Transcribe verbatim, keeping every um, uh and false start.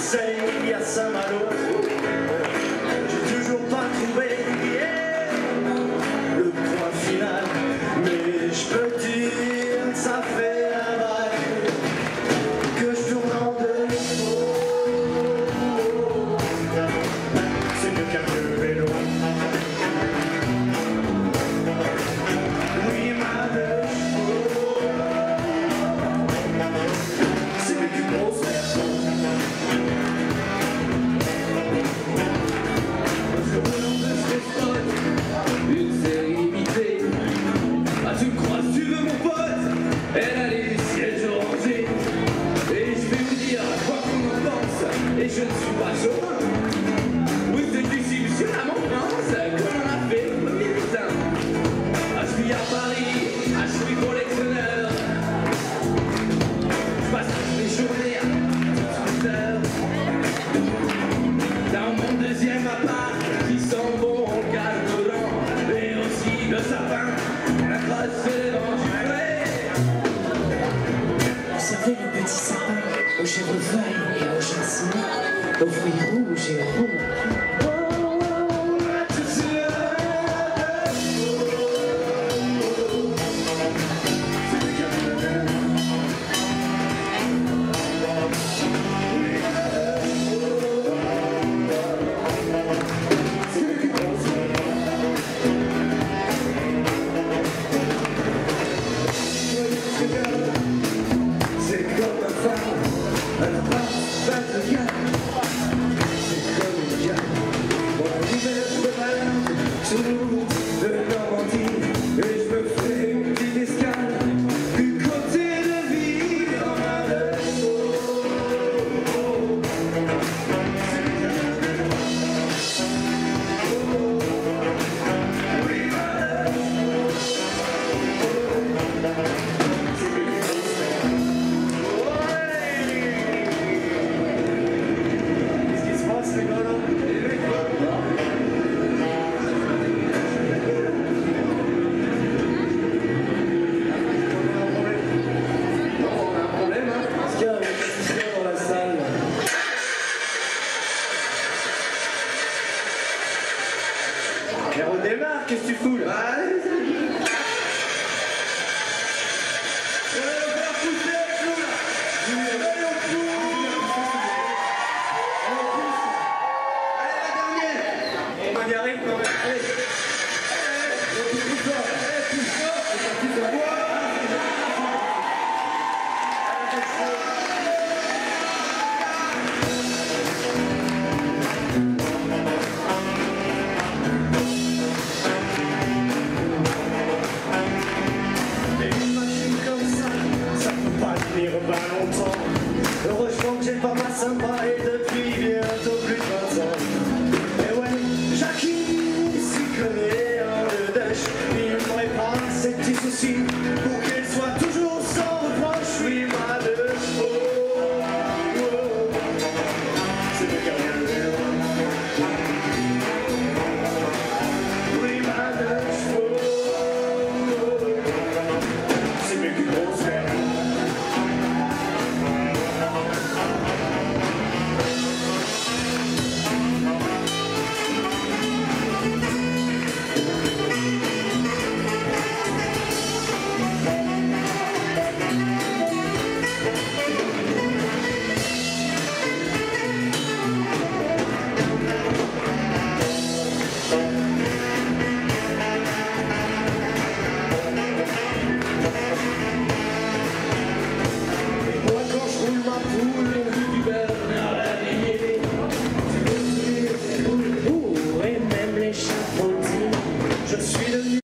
Marseille, il y a Saint-Malo. J'ai toujours pas trouvé yeah, le point final, mais je peux te dire, ça fait un bail que je tourne en défaut. C'est mieux qu'un vieux vélo. Oui, ma deux chevaux. C'est mieux qu'une grosse version. Une série imitée. Ah, tu me crois, si tu veux mon pote? Elle a les sièges orangés. Et je vais vous dire quoi qu'on en pense. Et je ne suis pas chaud. Oui, c'est difficile sur la France, comme on a fait au militant. Ah, je vis à Paris, ah, je suis collectionneur. Je passe mes journées à scooter. Dans mon deuxième appart qui sent bon en carburant. Et aussi le sapin, la crosse et le vent du frais. Vous savez, le petit sapin aux chèvrefeuilles et aux jasmins, aux fruits rouges et aux ronds. C'est comme un phare, un phare, pas de gars. C'est comme une gare. Mon hiver se balade sur nous de Normandie. Et je me fais une petite escale du côté de vie dans ma vélo. Oui, ma vélo. Mais redémarre, qu'est-ce que tu fous là? Allez, on va y arriver quand même. Allez. Allez, plus fort. Allez, plus fort. C'est parti, ça va. Pas longtemps. Heureusement que j'ai pas ma sympa et depuis bientôt plus de vingt ans. Et ouais, Jackie s'y connaît en le dash. Il me répare ses petits soucis pour qu'elle soit toujours sans reproche. Oui, ma deux chevaux. C'est mieux qu'un vieux vélo. Oui, ma deux chevaux. C'est mieux qu'une grosse verre. Et même les chapeaux, je suis devenu